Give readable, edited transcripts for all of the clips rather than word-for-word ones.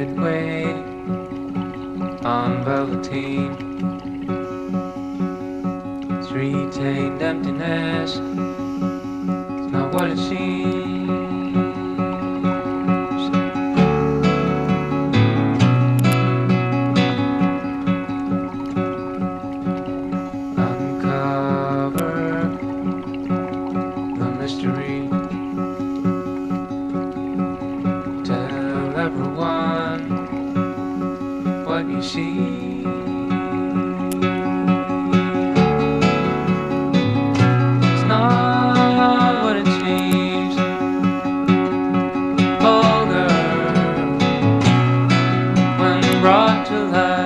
dead weight on velveteen. It's retained emptiness, it's not what it seems. Uncover the mystery, tell everyone what you see. It's not what it seems. Vulgar when brought to life.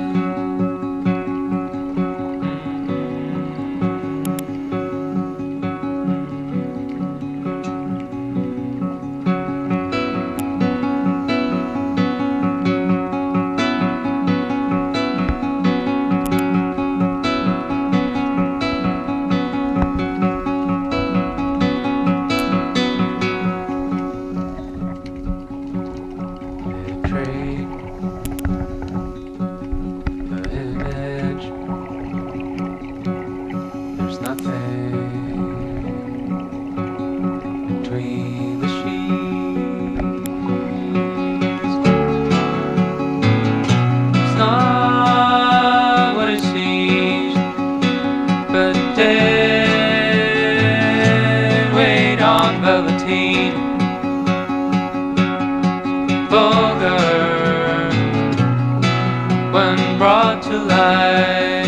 Trade the image. There's nothing between the sheets. It's not what it seems, but dead weight on velveteen. Vulgar when brought to life.